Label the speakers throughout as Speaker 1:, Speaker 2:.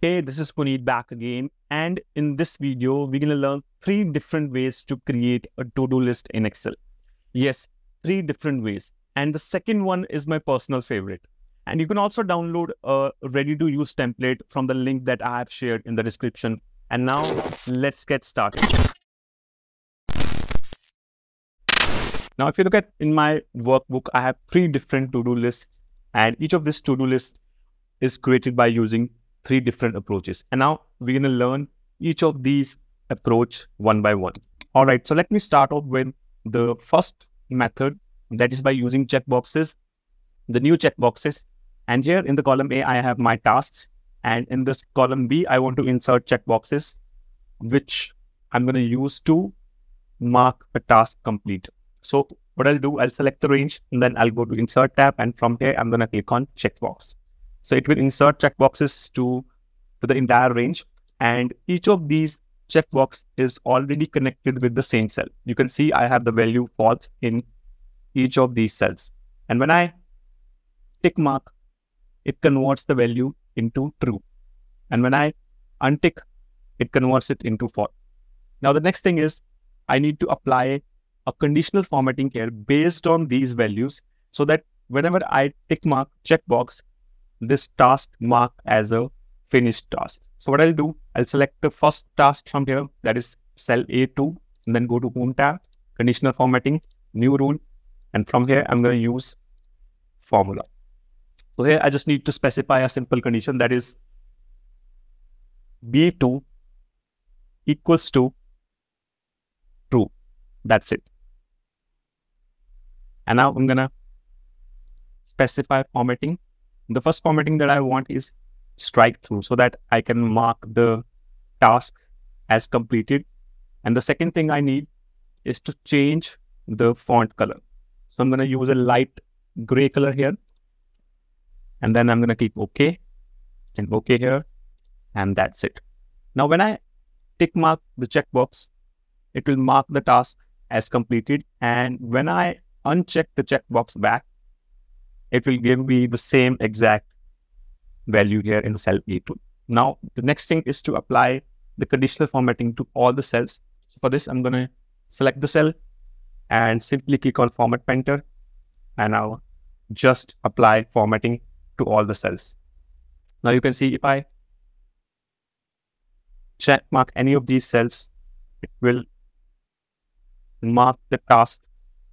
Speaker 1: Hey, this is Puneet back again, and in this video, we're going to learn 3 different ways to create a to-do list in Excel. Yes, 3 different ways, and the second one is my personal favorite. And you can also download a ready-to-use template from the link that I have shared in the description. And now, let's get started. Now, if you look at in my workbook, I have 3 different to-do lists, and each of these to-do lists is created by using 3 different approaches. And now we're going to learn each of these approach one by one. All right, so let me start off with the first method, that is by using checkboxes, the new checkboxes. And here in the column A, I have my tasks. And in this column B, I want to insert checkboxes, which I'm going to use to mark a task complete. So what I'll do, I'll select the range and then I'll go to insert tab. And from here, I'm going to click on checkbox. So it will insert checkboxes to the entire range, and each of these checkbox is already connected with the same cell. You can see I have the value false in each of these cells. And when I tick mark, it converts the value into true. And when I untick, it converts it into false. Now the next thing is I need to apply a conditional formatting here based on these values, so that whenever I tick mark checkbox, this task marked as a finished task. So what I'll do, I'll select the first task from here, that is cell A2, and then go to Home tab, conditional formatting, new rule, and from here I'm going to use formula. So here I just need to specify a simple condition, that is B2 equals to true. That's it. And now I'm going to specify formatting. The first formatting that I want is strike through, so that I can mark the task as completed. And the second thing I need is to change the font color. So I'm going to use a light gray color here. And then I'm going to click OK and OK here. And that's it. Now, when I tick mark the checkbox, it will mark the task as completed. And when I uncheck the checkbox back, it will give me the same exact value here in cell A2. Now, the next thing is to apply the conditional formatting to all the cells. So for this, I'm going to select the cell and simply click on Format Painter. And I'll just apply formatting to all the cells. Now, you can see if I check mark any of these cells, it will mark the task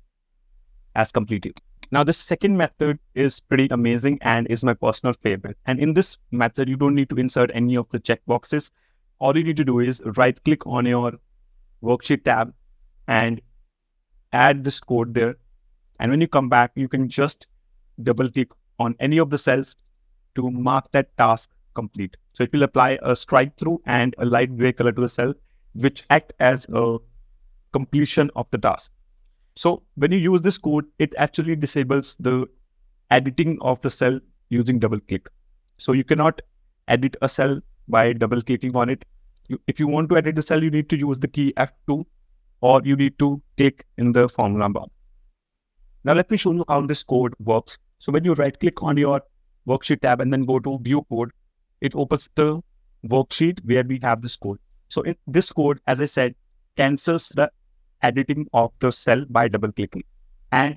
Speaker 1: as completed. Now, the second method is pretty amazing and is my personal favorite. And in this method, you don't need to insert any of the checkboxes. All you need to do is right-click on your worksheet tab and add this code there. And when you come back, you can just double-click on any of the cells to mark that task complete. So it will apply a strike-through and a light gray color to the cell, which act as a completion of the task. So when you use this code, it actually disables the editing of the cell using double click. So you cannot edit a cell by double clicking on it. If you want to edit the cell, you need to use the key F2, or you need to click in the formula bar. Now let me show you how this code works. So when you right click on your worksheet tab and then go to view code, it opens the worksheet where we have this code. So in this code, as I said, cancels the editing of the cell by double clicking. And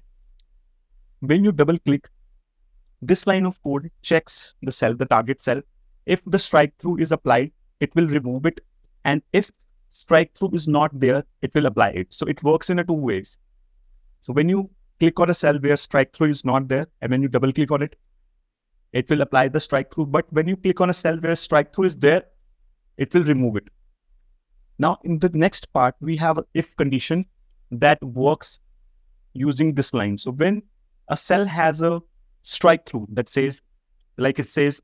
Speaker 1: when you double click, this line of code checks the cell, the target cell. If the strike through is applied, it will remove it. And if strike through is not there, it will apply it. So it works in a 2 ways. So when you click on a cell where strike through is not there, and when you double click on it, it will apply the strike through. But when you click on a cell where strike through is there, it will remove it. Now, in the next part, we have an if condition that works using this line. So when a cell has a strike through that says, like it says,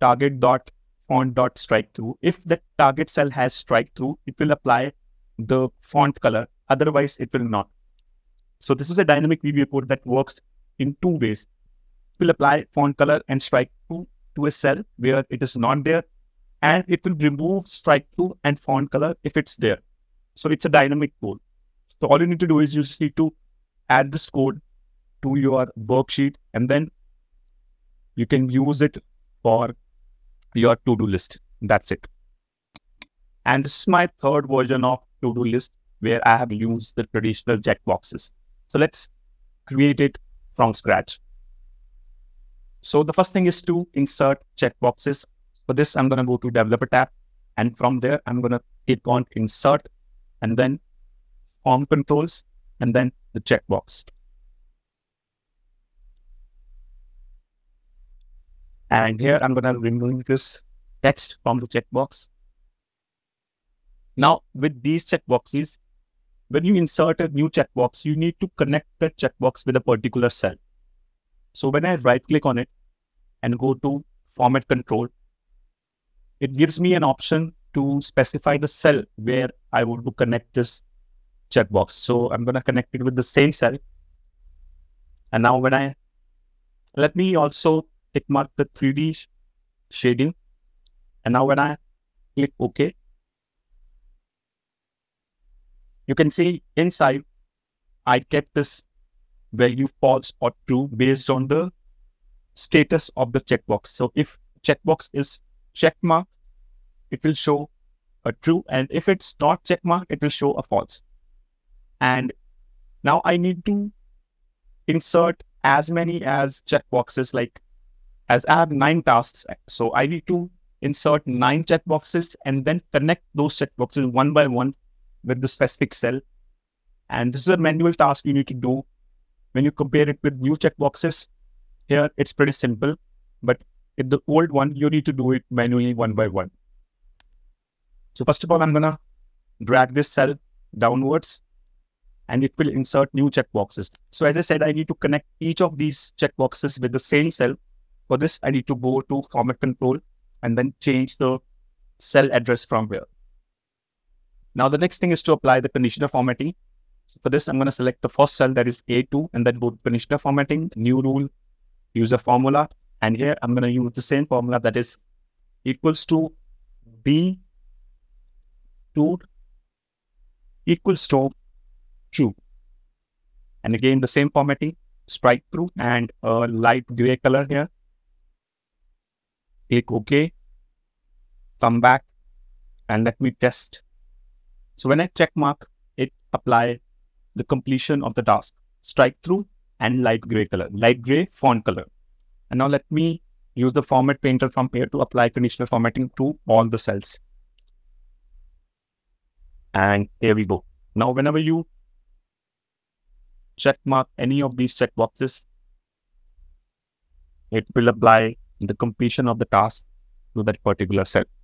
Speaker 1: target.font.strike through, if the target cell has strike through, it will apply the font color. Otherwise, it will not. So this is a dynamic VBA code that works in 2 ways. It will apply font color and strike through to a cell where it is not there, and it will remove strike through and font color if it's there. So it's a dynamic code. So all you need to do is you just need to add this code to your worksheet, and then you can use it for your to-do list. That's it. And this is my third version of to-do list where I have used the traditional checkboxes. So let's create it from scratch. So the first thing is to insert checkboxes. For this, I'm going to go to Developer tab, and from there, I'm going to click on Insert, and then Form Controls, and then the checkbox. And here, I'm going to remove this text from the checkbox. Now, with these checkboxes, when you insert a new checkbox, you need to connect the checkbox with a particular cell. So when I right-click on it and go to Format Control, it gives me an option to specify the cell where I want to connect this checkbox. So I'm going to connect it with the same cell. And now let me also tick mark the 3D shading. And now when I click OK, you can see inside, I kept this value false or true based on the status of the checkbox. So if checkbox is check mark, it will show a true. And if it's not check mark, it will show a false. And now I need to insert as many as checkboxes, like as I have 9 tasks. So I need to insert 9 checkboxes and then connect those checkboxes one by one with the specific cell. And this is a manual task you need to do. When you compare it with new checkboxes, here it's pretty simple, but in the old one, you need to do it manually one by one. So first of all, I'm gonna drag this cell downwards and it will insert new checkboxes. So as I said, I need to connect each of these checkboxes with the same cell. For this, I need to go to Format Control and then change the cell address from here. Now the next thing is to apply the conditional formatting. So for this, I'm going to select the first cell, that is A2, and then go to conditional formatting, new rule, use a formula. And here I'm going to use the same formula, that is equals to B2 equals to true. And again, the same formatting, strike through and a light gray color here. Click OK, come back and let me test. So when I check mark, it apply the completion of the task, strike through and light gray color, light gray font color. And now let me use the format painter from here to apply conditional formatting to all the cells. And here we go. Now, whenever you check mark any of these checkboxes, it will apply the completion of the task to that particular cell.